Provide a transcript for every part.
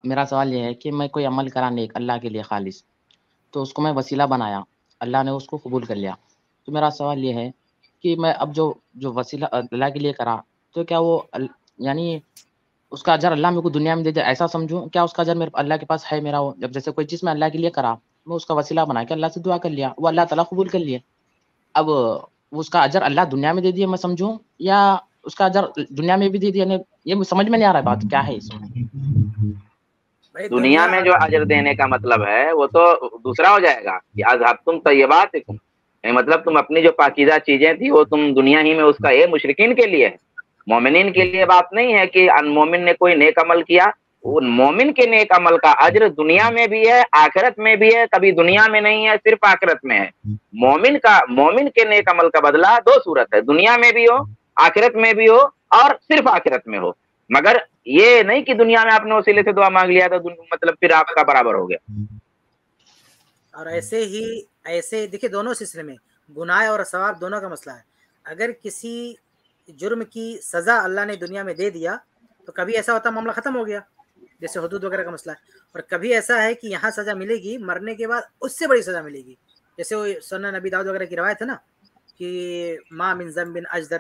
میرا سوال یہ ہے کہ میں کوئی عمل کرا نیک اللہ کے لیے خالص، تو اس کو میں وسیلہ بنایا، اللہ نے اس کو قبول کر لیا، تو میرا سوال یہ ہے کہ میں اب جو وسیلہ اللہ کے لیے کرا، تو کیا وہ یعنی اس کا اجر اللہ میرے کو دنیا میں دے دے، ایسا سمجھوں؟ کیا اس کا اجر میرے اللہ کے پاس ہے میرا؟ وہ جب جیسے کوئی چیز میں اللہ کے لیے کرا، میں اس کا وسیلہ بنا کے اللہ سے دعا کر لیا، وہ اللہ تعالیٰ قبول کر لیے، اب وہ اس کا اجر اللہ دنیا میں دے دیا میں سمجھوں، یا اس کا اجر دنیا میں بھی دے دیا؟ یہ سمجھ میں نہیں آ رہا بات کیا ہے اس میں۔ دنیا میں جو اجر دینے کا مطلب ہے وہ تو دوسرا ہو جائے گا کہ اذھبتم طیباتکم، مطلب تم اپنی جو پاکیزہ چیزیں تھی وہ تم دنیا ہی میں اس کا یہ مشرکین کے لیے ہے، مومنین کے لیے بات نہیں ہے کہ مومن نے کوئی نیک عمل کیا، مومن کے نیک عمل کا اجر دنیا میں بھی ہے آخرت میں بھی ہے، کبھی دنیا میں نہیں ہے صرف آخرت میں ہے۔ مومن کے نیک عمل کا بدلہ دو صورت ہے، دنیا میں بھی ہو آخرت میں بھی ہو اور صرف آخرت میں ہو، مگر یہ نہیں کہ دنیا میں آپ نے وسیلے سے دعا مانگ لیا تو مطلب پھر آپ کا برابر ہو گیا۔ اور ایسے دیکھیں دونوں سلسلے میں گناہ اور ثواب دونوں کا مسئلہ ہے۔ اگر کسی جرم کی سزا اللہ نے دنیا میں دے دیا تو کبھی ایسا ہوتا معاملہ ختم ہو گیا، جیسے حدود وغیرہ کا مسئلہ ہے، اور کبھی ایسا ہے کہ یہاں سزا ملے گی، مرنے کے بعد اس سے بڑی سزا ملے گی، جیسے وہ سنن نبی داؤد وغیرہ کی روایت ہے نا کہ ما من ذنب اجدر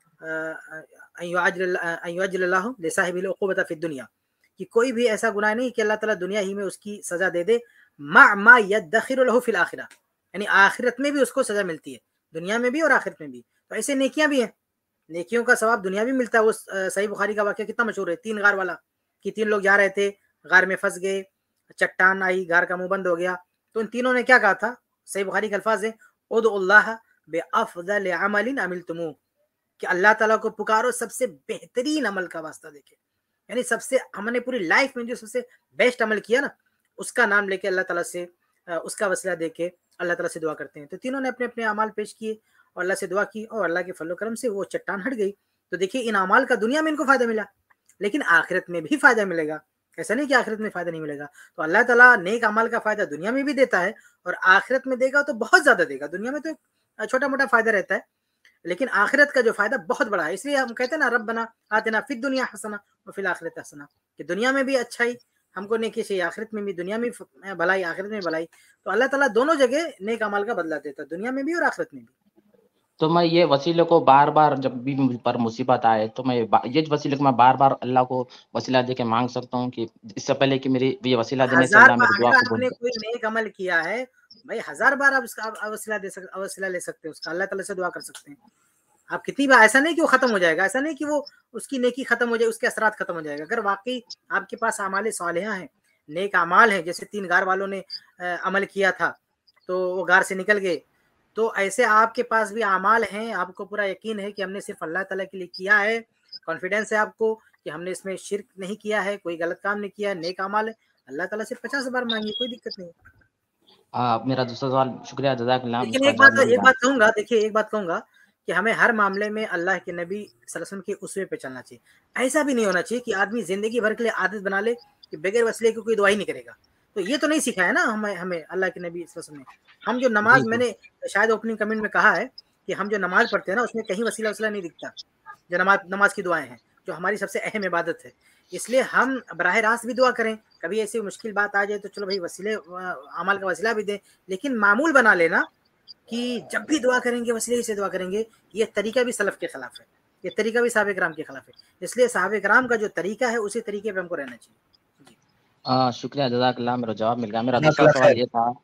ان یعجل اللہ لصاحب العقوبۃ فی الدنیا، کہ کوئی بھی ایسا گناہ نہیں کہ اللہ تعالیٰ دنیا ہی میں اس کی سزا دے دے، مع ما یدخر له فی الاخرہ، یعنی آخرت میں بھی اس کو سزا ملتی ہے، دنیا میں بھی اور آخرت میں بھی۔ تو ایسے نیکیاں بھی ہیں، نیکیوں کا ثواب دنیا بھی ملتا ہے۔ وہ صحیح بخاری کا واقعہ کتنا مشہور ہے، 3 غار والا، کہ 3 لوگ جا رہے تھے، غار میں پھنس گئے، چٹان آئی، غار کا منہ بند ہو گیا، تو ان تینوں نے کیا کہا تھا؟ صحیح بخاری کے الفاظ ہیں ادعوا اللہ بافضل عمل عملتموہ، کہ اللہ تعالیٰ کو پکارو سب سے بہترین عمل کا واسطہ دے کے، یعنی سب سے ہم نے پوری لائف میں جو سب سے بیسٹ عمل کیا نا اس کا نام لے کے اللہ تعالیٰ سے اس کا وسیلہ دے کے اللہ تعالیٰ سے دعا کرتے ہیں۔ تو تینوں نے اپنے اپنے اعمال پیش کیے اور اللہ سے دعا کی، اور اللہ کے فضل و کرم سے وہ چٹان ہٹ گئی۔ تو دیکھیے ان اعمال کا دنیا میں ان کو فائدہ ملا، لیکن آخرت میں بھی فائدہ ملے گا، ایسا نہیں کہ آخرت میں فائدہ نہیں ملے گا۔ تو اللہ تعالیٰ نیک اعمال کا فائدہ دنیا میں بھی دیتا ہے اور آخرت میں دے گا تو بہت زیادہ دے گا۔ دنیا میں تو چھوٹا موٹا فائدہ رہتا ہے، لیکن آخرت کا جو فائدہ بہت بڑا ہے، اس لیے ہم کہتے ہیں نا ربنا آتنا فی الدنیا حسنہ وفی الآخرۃ حسنہ، کہ دنیا میں بھی اچھائی ہم کو نیکی چاہیے، آخرت میں بھی، دنیا میں بھلائی آخرت میں بھلائی۔ تو اللہ تعالیٰ دونوں جگہ نیک اعمال کا بدلہ دیتا ہے، دنیا میں بھی اور آخرت میں بھی۔ تو میں یہ وسیلے کو بار بار جب بھی مجھ پر مصیبت آئے تو میں یہ وسیلے کو میں بار بار اللہ کو وسیلہ دے کے مانگ سکتا ہوں کہ اس سے پہلے کہ میری یہ وسیلہ دینے سے 1000 اللہ بار میری دعا اگر آپ قبول نے کرے۔ کوئی نیک عمل کیا ہے بھائی 1000 بار آپ اس کا وسیلہ لے سکتے ہیں، اس کا اللہ تعالیٰ سے دعا کر سکتے ہیں آپ کتنی بار۔ ایسا نہیں کہ وہ ختم ہو جائے گا، ایسا نہیں کہ وہ اس کی نیکی ختم ہو جائے، اس کے اثرات ختم ہو جائے گا۔ اگر واقعی آپ کے پاس اعمال صالحہ ہیں، نیک اعمال ہیں، جیسے 3 غار والوں نے عمل کیا تھا تو وہ غار سے نکل گئے، تو ایسے آپ کے پاس بھی اعمال ہیں، آپ کو پورا یقین ہے کہ ہم نے صرف اللہ تعالیٰ کے لیے کیا ہے، کانفیڈینس ہے آپ کو کہ ہم نے اس میں شرک نہیں کیا ہے، کوئی غلط کام نہیں کیا ہے، نیک اعمال ہے، اللہ تعالیٰ سے 50 بار مانگیے، کوئی دقت نہیں۔ میرا دوسرا سوال، شکریہ جزاک اللہ، لیکن ایک بات کہوں گا، دیکھیے ایک بات کہوں گا کہ ہمیں ہر معاملے میں اللہ کے نبی صلی اللہ علیہ وسلم کے اسوے پہ چلنا چاہیے۔ ایسا بھی نہیں ہونا چاہیے کہ آدمی زندگی بھر کے لیے عادت بنا لے کہ بغیر وسیلے کی کوئی دعا ہی نہیں کرے گا، تو یہ تو نہیں سکھایا نا ہمیں اللہ کے نبی صلی اللہ علیہ وسلم نے۔ ہم جو نماز، میں نے شاید اوپننگ کمنٹ میں کہا ہے کہ ہم جو نماز پڑھتے ہیں نا اس میں کہیں وسیلہ نہیں دکھتا، جو نماز کی دعائیں ہیں جو ہماری سب سے اہم عبادت ہے، اس لیے ہم براہ راست بھی دعا کریں، کبھی ایسی مشکل بات آ جائے تو چلو بھائی وسیلے اعمال کا وسیلہ بھی دیں، لیکن معمول بنا لینا کہ جب بھی دعا کریں گے وسیلے سے دعا کریں گے، یہ طریقہ بھی سلف کے خلاف ہے، یہ طریقہ بھی صحابہ کرام کے خلاف ہے، اس لیے صحابہ کرام کا جو طریقہ ہے اسی طریقے پہ ہم کو رہنا چاہیے۔ شکریہ جزاک اللہ، میرا جواب مل گیا۔ میرا دوسرا سوال یہ تھا